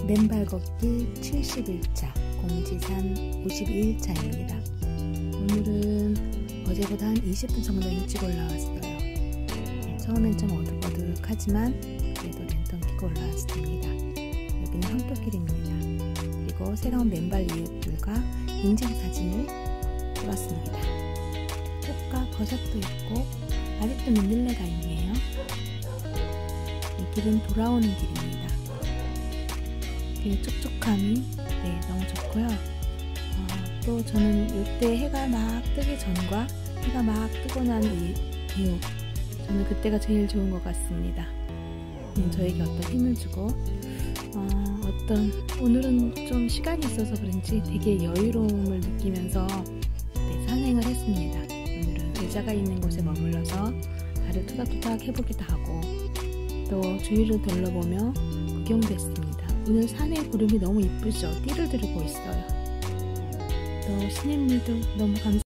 맨발 걷기 71차, 공지산 52일차입니다. 오늘은 어제보다 한 20분 정도 일찍 올라왔어요. 처음엔 좀 어둑어둑하지만 그래도 랜턴 켜고 올라왔습니다. 여기는 황토길입니다. 그리고 새로운 맨발 이웃들과 인증사진을 찍었습니다. 꽃과 버섯도 있고 아직도 민들레가 있네요. 이 길은 돌아오는 길입니다. 그 촉촉함이 너무 좋고요. 또 저는 이때 해가 막 뜨기 전과 해가 막 뜨고 난 이후 저는 그때가 제일 좋은 것 같습니다. 저에게 어떤 힘을 주고 오늘은 좀 시간이 있어서 그런지 되게 여유로움을 느끼면서 산행을 했습니다. 오늘은 의자가 있는 곳에 머물러서 발을 토닥토닥 해보기도 하고 또 주위를 둘러보며 구경도 했습니다. 오늘 산의 구름이 너무 이쁘죠? 띠를 들고 있어요. 또 시냇물도 너무 감사합니다.